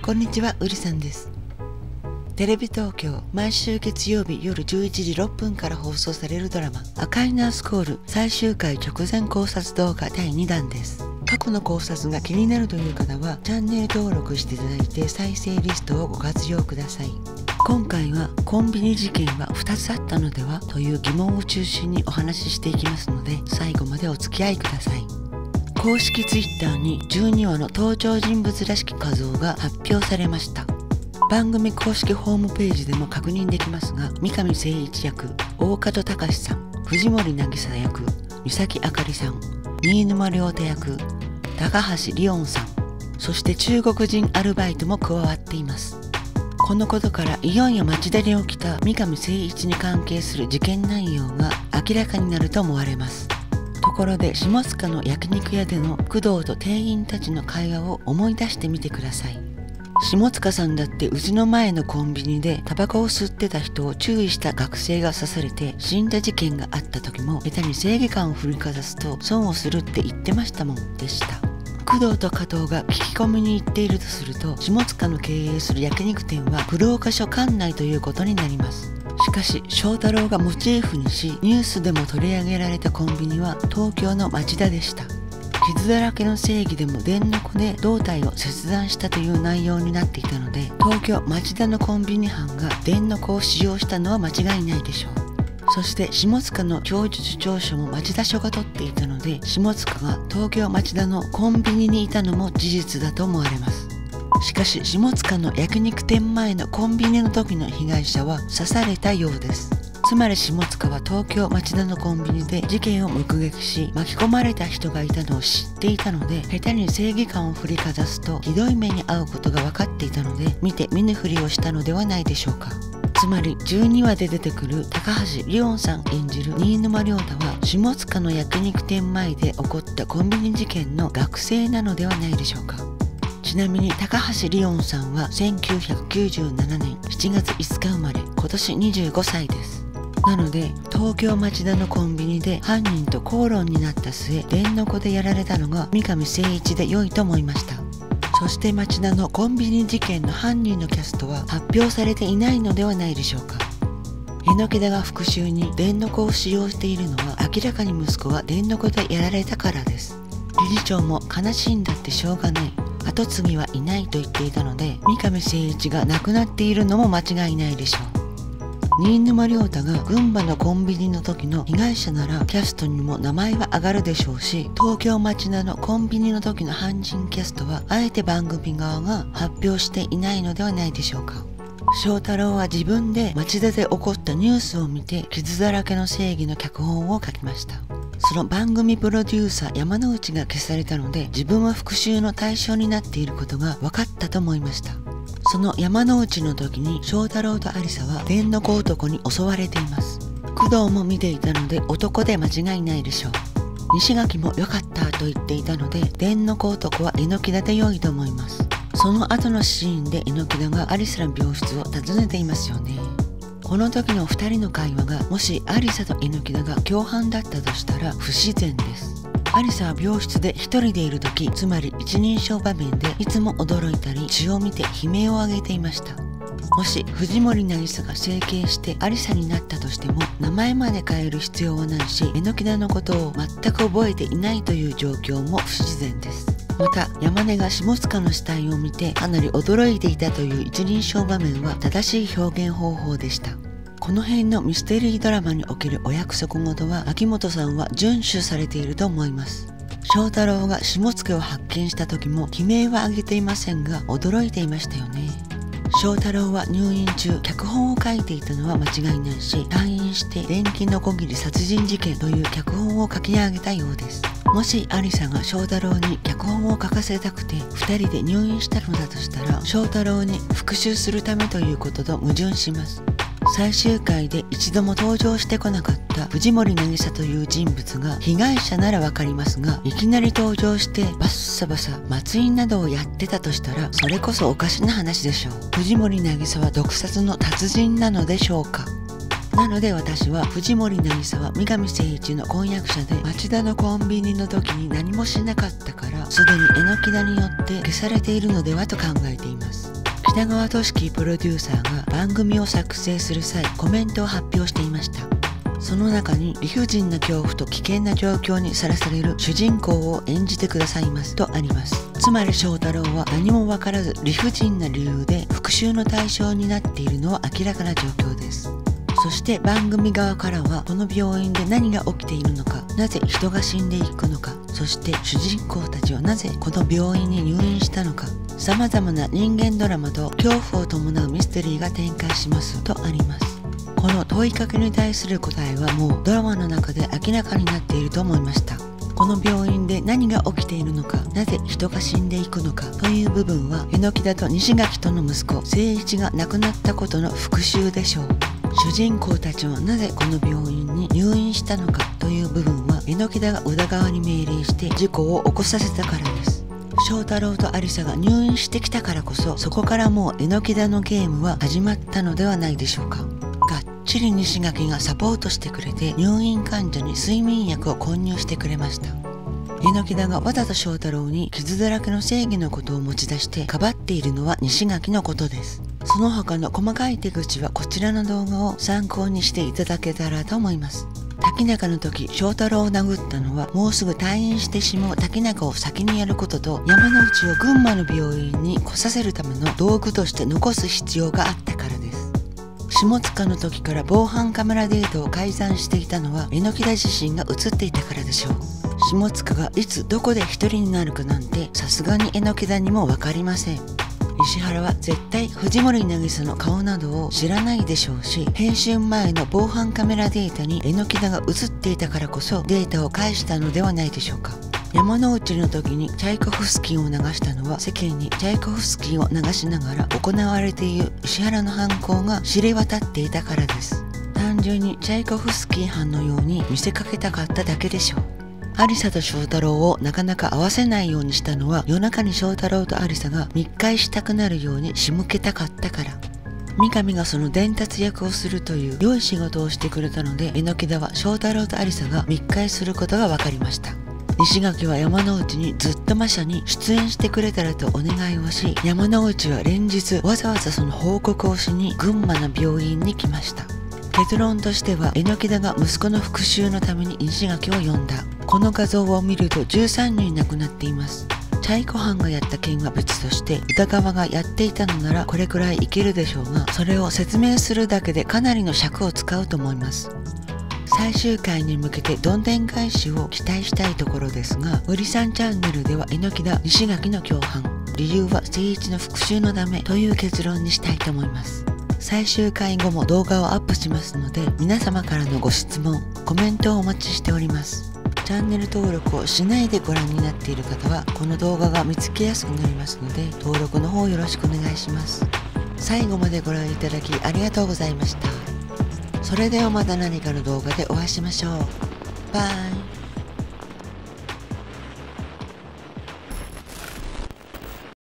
こんにちは、うりさんです。テレビ東京、毎週月曜日夜11時6分から放送されるドラマ赤いナースコール最終回直前考察動画第2弾です。過去の考察が気になるという方はチャンネル登録していただいて再生リストをご活用ください。今回はコンビニ事件は2つあったのではという疑問を中心にお話ししていきますので、最後までお付き合いください。公式 Twitter に12話の登場人物らしき画像が発表されました。番組公式ホームページでも確認できますが、三上誠一役、大門隆さん、藤森渚役、三崎あかりさん、新沼良太役、高橋リオンさん、そして中国人アルバイトも加わっています。このことからいよいよ町田で起きた三上誠一に関係する事件内容が明らかになると思われます。ところで下塚の焼肉屋での工藤と店員たちの会話を思い出してみてください。下塚さんだってうちの前のコンビニでタバコを吸ってた人を注意した学生が刺されて死んだ事件があった時も、下手に正義感を振りかざすと損をするって言ってましたもんでした。工藤と加藤が聞き込みに行っているとすると、下塚の経営する焼肉店は黒岡署管内ということになります。しかし翔太郎がモチーフにしニュースでも取り上げられたコンビニは東京の町田でした。傷だらけの正義でも電の子で胴体を切断したという内容になっていたので、東京町田のコンビニ班が電の子を使用したのは間違いないでしょう。そして下塚の供述調書も町田署が取っていたので、下塚が東京町田のコンビニにいたのも事実だと思われます。しかし下塚の焼肉店前のコンビニの時の被害者は刺されたようです。つまり下塚は東京町田のコンビニで事件を目撃し、巻き込まれた人がいたのを知っていたので、下手に正義感を振りかざすとひどい目に遭うことが分かっていたので、見て見ぬふりをしたのではないでしょうか。つまり12話で出てくる高橋リオンさん演じる新沼良太は下塚の焼肉店前で起こったコンビニ事件の学生なのではないでしょうか。ちなみに高橋リオンさんは1997年7月5日生まれ、今年25歳です。なので東京町田のコンビニで犯人と口論になった末、電の子でやられたのが三上誠一で良いと思いました。そして町田のコンビニ事件の犯人のキャストは発表されていないのではないでしょうか。榎田が復讐に電の子を使用しているのは明らかに息子が電の子でやられたからです。理事長も悲しいんだってしょうがない、後継ぎはいないと言っていたので、三上誠一が亡くなっているのも間違いないでしょう。新沼良太が群馬のコンビニの時の被害者ならキャストにも名前は上がるでしょうし、東京町田のコンビニの時の犯人キャストはあえて番組側が発表していないのではないでしょうか。翔太郎は自分で町田で起こったニュースを見て傷だらけの正義の脚本を書きました。その番組プロデューサー山之内が消されたので、自分は復讐の対象になっていることが分かったと思いました。その山之内の時に翔太郎と有沙は電の子男に襲われています。工藤も見ていたので男で間違いないでしょう。西垣も良かったと言っていたので、電の子男は榎田で良いと思います。その後のシーンで榎田が有沙の病室を訪ねていますよね。この時の2人の会話がもし有沙と榎田が共犯だったとしたら不自然です。有沙は病室で一人でいる時、つまり一人称場面でいつも驚いたり血を見て悲鳴を上げていました。もし藤森渚が整形して有沙になったとしても名前まで変える必要はないし、榎田のことを全く覚えていないという状況も不自然です。また山根が下塚の死体を見てかなり驚いていたという一人称場面は正しい表現方法でした。この辺のミステリードラマにおけるお約束事は秋元さんは遵守されていると思います。翔太郎が下塚を発見した時も悲鳴は上げていませんが驚いていましたよね。翔太郎は入院中脚本を書いていたのは間違いないし、退院して電気のこぎり殺人事件という脚本を書き上げたようです。もし有沙が翔太郎に脚本を書かせたくて2人で入院したのだとしたら、翔太郎に復讐するためということと矛盾します。最終回で一度も登場してこなかった藤森渚という人物が被害者ならわかりますが、いきなり登場してバッサバサ松陰などをやってたとしたら、それこそおかしな話でしょう。藤森渚は毒殺の達人なのでしょうか。なので私は藤森渚は三上誠一の婚約者で、町田のコンビニの時に何もしなかったから、すでに榎田によって消されているのではと考えています。 北川俊樹プロデューサーが番組を作成する際コメントを発表していました。その中に理不尽な恐怖と危険な状況にさらされる主人公を演じてくださいますとあります。つまり翔太郎は何も分からず理不尽な理由で復讐の対象になっているのは明らかな状況です。そして番組側からはこの病院で何が起きているのか、なぜ人が死んでいくのか、そして主人公たちはなぜこの病院に入院したのか、様々な人間ドラマと恐怖を伴うミステリーが展開しますとあります。この問いかけに対する答えはもうドラマの中で明らかになっていると思いました。この病院で何が起きているのか、なぜ人が死んでいくのかという部分は榎田と西垣との息子誠一が亡くなったことの復讐でしょう。主人公たちはなぜこの病院に入院したのかという部分は榎田が宇田川に命令して事故を起こさせたからです。翔太郎と有沙が入院してきたからこそ、そこからもう榎田のゲームは始まったのではないでしょうか。がっちり西垣がサポートしてくれて入院患者に睡眠薬を混入してくれました。榎田がわざと翔太郎に傷だらけの正義のことを持ち出してかばっているのは西垣のことです。その他の細かい手口はこちらの動画を参考にしていただけたらと思います。滝中の時翔太郎を殴ったのはもうすぐ退院してしまう滝中を先にやることと、山之内を群馬の病院に来させるための道具として残す必要があったからです。下塚の時から防犯カメラデータを改ざんしていたのは榎田自身が映っていたからでしょう。下塚がいつどこで一人になるかなんてさすがに榎田にも分かりません。石原は絶対藤森渚の顔などを知らないでしょうし、編集前の防犯カメラデータに榎田が映っていたからこそデータを返したのではないでしょうか。山之内の時にチャイコフスキーを流したのは世間にチャイコフスキーを流しながら行われている石原の犯行が知れ渡っていたからです。単純にチャイコフスキー犯のように見せかけたかっただけでしょう。有沙と翔太郎をなかなか会わせないようにしたのは夜中に翔太郎と有沙が密会したくなるように仕向けたかったから。三上がその伝達役をするという良い仕事をしてくれたので、榎田は翔太郎と有沙が密会することが分かりました。西垣は山之内にずっとマシャに出演してくれたらとお願いをし、山之内は連日わざわざその報告をしに群馬の病院に来ました。結論としては榎田が息子の復讐のために西垣を呼んだ。この画像を見ると13人亡くなっています。チャイコ犯がやった件は別として宇田川がやっていたのならこれくらいいけるでしょうが、それを説明するだけでかなりの尺を使うと思います。最終回に向けてどんでん返しを期待したいところですが、うりさんチャンネルでは榎田西垣の共犯、理由は誠一の復讐のためという結論にしたいと思います。最終回後も動画をアップしますので、皆様からのご質問コメントをお待ちしております。チャンネル登録をしないでご覧になっている方はこの動画が見つけやすくなりますので、登録の方よろしくお願いします。最後までご覧いただきありがとうございました。それではまた何かの動画でお会いしましょう。バイ。